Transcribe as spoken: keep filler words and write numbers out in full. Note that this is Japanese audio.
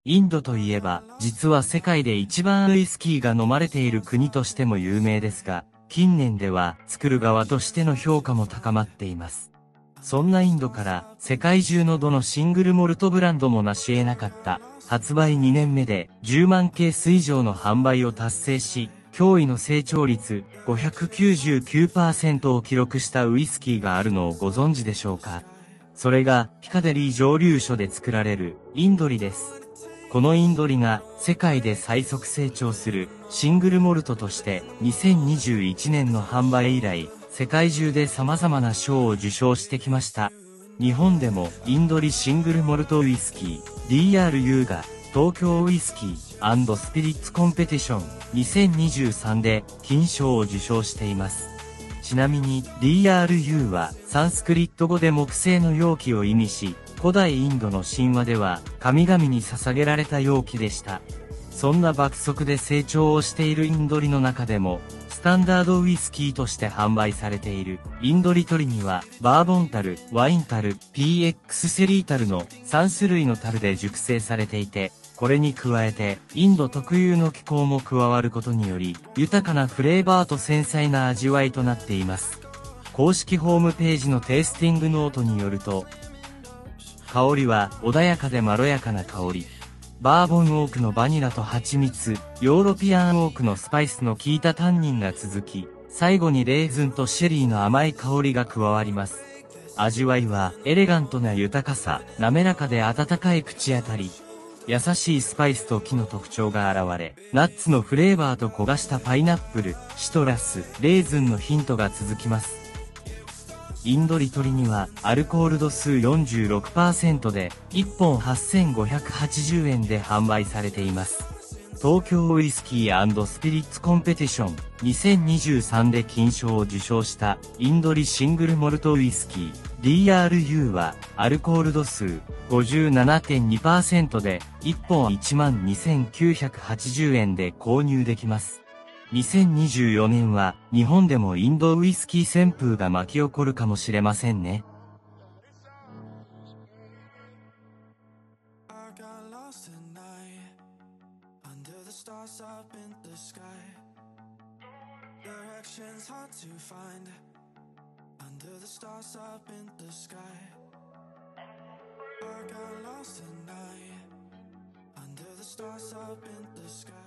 インドといえば、実は世界で一番ウイスキーが飲まれている国としても有名ですが、近年では作る側としての評価も高まっています。そんなインドから世界中のどのシングルモルトブランドも成し得なかった発売にねんめでじゅうまんケース以上の販売を達成し、驚異の成長率 ごひゃくきゅうじゅうきゅうパーセント を記録したウイスキーがあるのをご存知でしょうか。それがピカデリー蒸留所で作られるインドリです。このインドリが世界で最速成長するシングルモルトとしてにせんにじゅういちねんの販売以来、世界中で様々な賞を受賞してきました。日本でもインドリシングルモルトウイスキー ディーアールユー が東京ウイスキー&スピリッツコンペティションにせんにじゅうさんで金賞を受賞しています。ちなみに ディーアールユー はサンスクリット語で木製の容器を意味し、古代インドの神話では神々に捧げられた容器でした。そんな爆速で成長をしているインドリの中でも、スタンダードウイスキーとして販売されているインドリトリには、バーボン樽、ワイン樽、ピーエックス セリー樽のさん種類の樽で熟成されていて、これに加えて、インド特有の気候も加わることにより、豊かなフレーバーと繊細な味わいとなっています。公式ホームページのテイスティングノートによると、香りは穏やかでまろやかな香り。バーボンオークのバニラと蜂蜜、ヨーロピアンオークのスパイスの効いたタンニンが続き、最後にレーズンとシェリーの甘い香りが加わります。味わいはエレガントな豊かさ、滑らかで温かい口当たり。優しいスパイスと木の特徴が現れ、ナッツのフレーバーと焦がしたパイナップル、シトラス、レーズンのヒントが続きます。インドリトリにはアルコール度数 よんじゅうろくパーセント でいっぽんはっせんごひゃくはちじゅうえんで販売されています。東京ウイスキー&スピリッツコンペティションにせんにじゅうさんで金賞を受賞したインドリシングルモルトウイスキー ディーアールユー はアルコール度数 ごじゅうななてんにパーセント でいっぽんいちまんにせんきゅうひゃくはちじゅうえんで購入できます。にせんにじゅうよねんは日本でもインドウイスキー旋風が巻き起こるかもしれませんね。 Stars up in the sky.